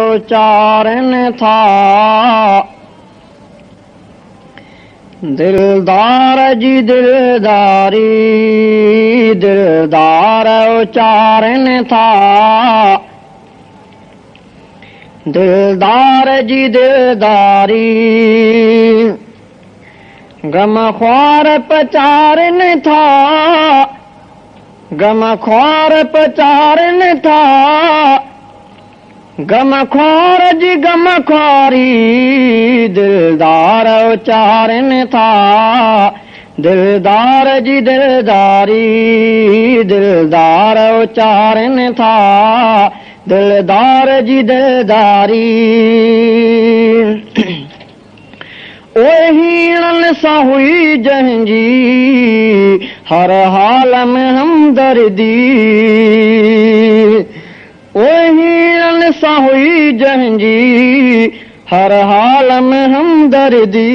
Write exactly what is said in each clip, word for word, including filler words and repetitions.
उचारन था। दिलदार जी दिलदारी दिलदार उचारन था। दिलदार जी दिलदारी गमख्वार पचारन था। गमख्वार पचारन था। गमख्वार जी गमख्वारी दिलदार उचारन था। दिलदार जी दिलदारी दिलदार उचारन था। दिलदार जी दिलदारी ओहीणन सा हुई जंहिंजी हर हाल में हमदर्दी। ओहीणन सा हुई जंहिंजी हर हाल में हमदर्दी।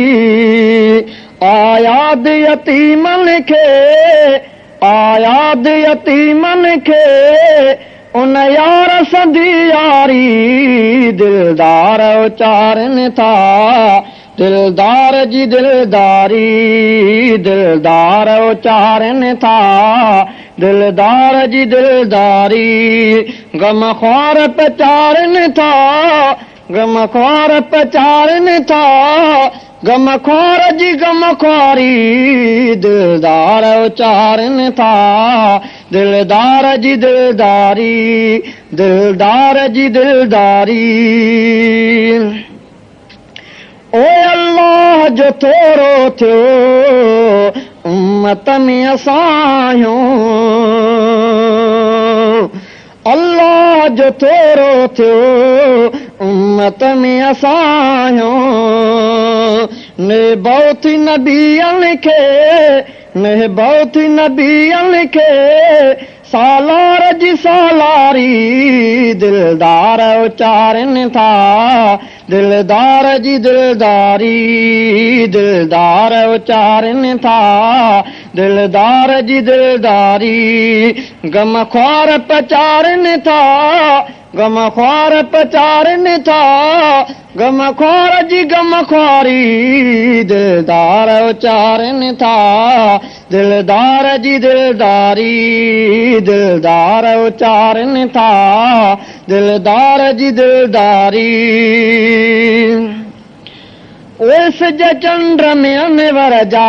आयाद यतीमन खे आयाद यतीमन खे उन यार सदी यारी दिलदार उचारन था। दिलदार जी दिलदारी दिलदार उचारन था। दिलदार जी दिलदारी गमख्वार पचारन था। गमख्वार पचारन था। गमख्वार जी गमख्वारी दिलदार उचारन था। दिलदार जी दिलदारी दिलदार जी दिलदारी ओ अल्लाह जो थोरो थियो उम्मत में असां अल्लाह जो थोरो थियो उम्मत में असां ने बहुत नबियन खे ने बहुत नबियन खे सालार जी सालारी दिलदार उचारन था। दिलदार जी दिलदारी दिलदार उचारन था। दिलदार जी दिलदारी गमख्वार पचारन था। गमख्वार पचारन था। गमख्वार जी गमख्वारी दिलदार उचारन था। दिलदार जी दिलदारी दिलदार उचारन था। दिलदार जी दिलदारी ओस जे चंद्र में अनवर जा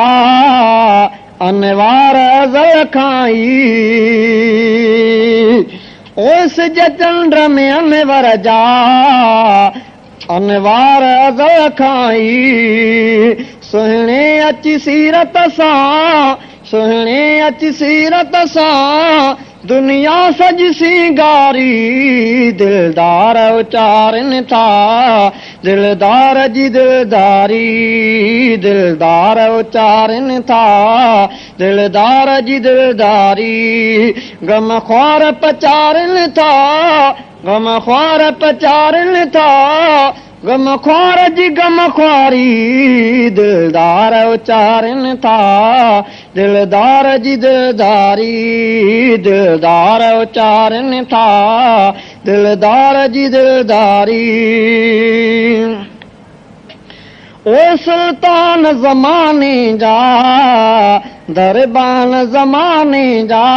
अनवार अज़ल खाई। ओस जे चंद्र में अनवर जा अनवार अज़ल खाई। सुहिणे अची सीरत सां सुहिणे अची सीरत सां दुनिया सज सिंगारी दिलदार उचारन था। दिलदार जी दिलदारी दिलदार उचारन था। दिलदार जी दिलदारी गमख्वार पचारन था। गमख्वार पचारन था। गमख्वार जी गमख्वारी दिलदार उचारन था। दिलदार जी दिलदारी दिलदार उचारन था। दिलदार जी दिलदारी ओ सुल्तान ज़माने जा दरबान ज़माने जा।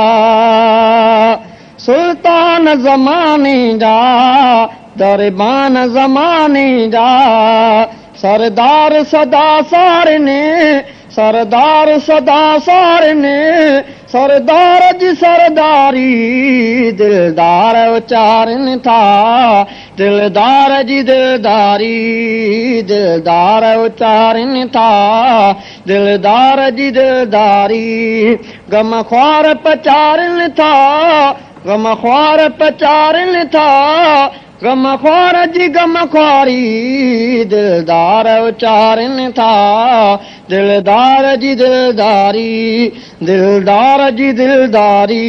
सुल्तान ज़माने जा दरबान ज़माने जा। सरदार सदा सारने सरदार सदा सारने सरदार जी सरदारी दिलदार उचारन था। दिलदार जी दिलदारी दिलदार उचारन था। दिलदार जी दिलदारी गमख्वार पचारन था। गमख्वार पचारन था। गमख्वार जी गमख्वारी दिलदार उचारन था। दिलदार जी दिलदारी दिलदार जी दिलदारी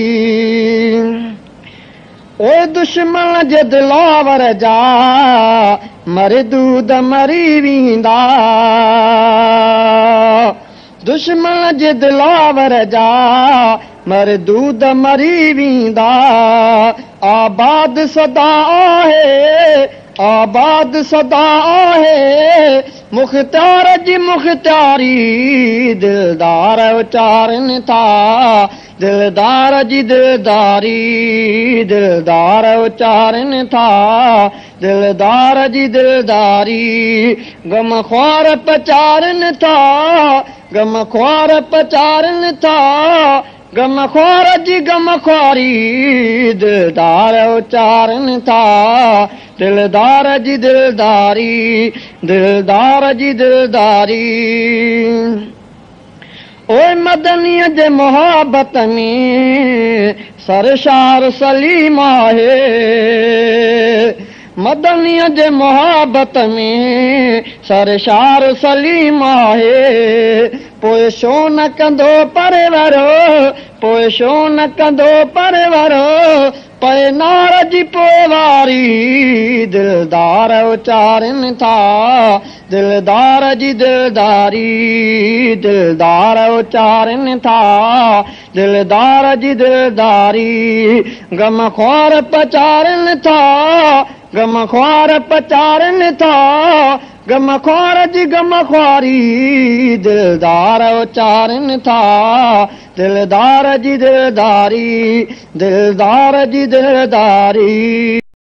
ओ दुश्मन जे दिलावर जा मरदूद मरी वेंदा। दुश्मन जे दिलावर जा मरदूद मरी वेंदा। आबाद सदा आहे आबाद सदा आहे मुख्तार जी मुख्तारी दिलदार उचारनि था दिलदार जी दिलदारी दिलदार उचारनि था दिलदार जी दिलदारी गम ख्वार पचारनि था गम ख्वार पचारनि था गम ख्वार जी गम ख्वारी दिलदार उचारनि था दिलदार जी दिलदारी दिलदार जी दिलदारी ओए मदनीअ जे मोहब्बत में सरशार सलीम आहे मदनीअ जे मोहब्बत में सरशार सलीम आहे पोइ छो न कंदो परवरो पोइ छो न कंदो परवरो पे नार जी पोवारी दिलदार उचारनि था दिलदार जी दिलदारी दिलदार उचारनि था दिलदार जी दिलदारी गम ख्वार पचारनि था गम ख्वार पचारनि था गम ख्वार जी गम ख्वारी दिलदार उचारनि था दिलदार जी दिलदारी दिलदार जी दिलदारी।